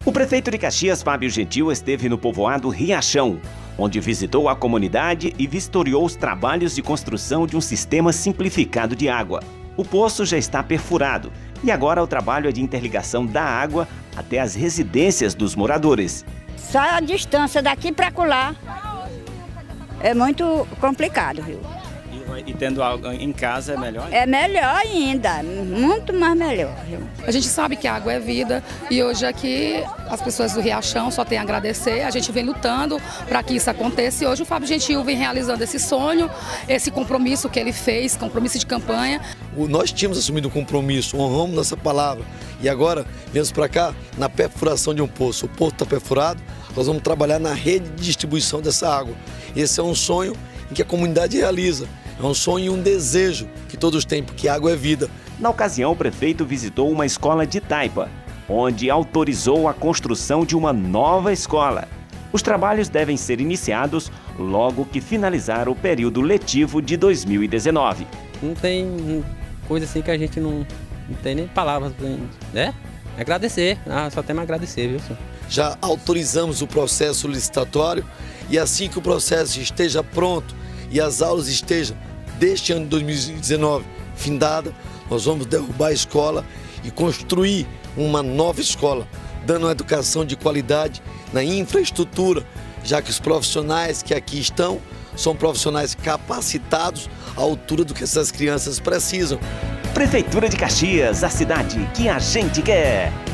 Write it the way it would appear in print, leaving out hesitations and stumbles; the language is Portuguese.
O prefeito de Caxias, Fábio Gentil, esteve no povoado Riachão, onde visitou a comunidade e vistoriou os trabalhos de construção de um sistema simplificado de água. O poço já está perfurado e agora o trabalho é de interligação da água até as residências dos moradores. Só a distância daqui para acolá é muito complicado, viu? E tendo água em casa é melhor? É melhor ainda, muito mais melhor, viu? A gente sabe que a água é vida e hoje aqui as pessoas do Riachão só têm a agradecer. A gente vem lutando para que isso aconteça e hoje o Fábio Gentil vem realizando esse sonho, esse compromisso que ele fez, compromisso de campanha. Nós tínhamos assumido um compromisso, honramos nossa palavra e agora viemos para cá na perfuração de um poço. O poço está perfurado, nós vamos trabalhar na rede de distribuição dessa água. Esse é um sonho em que a comunidade realiza. É um sonho e um desejo que todos têm, porque água é vida. Na ocasião, o prefeito visitou uma escola de Taipa, onde autorizou a construção de uma nova escola. Os trabalhos devem ser iniciados logo que finalizar o período letivo de 2019. Não tem coisa assim que a gente não tem nem palavras, né? Agradecer, só temos a agradecer, viu, senhor? Já autorizamos o processo licitatório e assim que o processo esteja pronto e as aulas estejam deste ano de 2019 findada, nós vamos derrubar a escola e construir uma nova escola, dando uma educação de qualidade na infraestrutura, já que os profissionais que aqui estão são profissionais capacitados à altura do que essas crianças precisam. Prefeitura de Caxias, a cidade que a gente quer.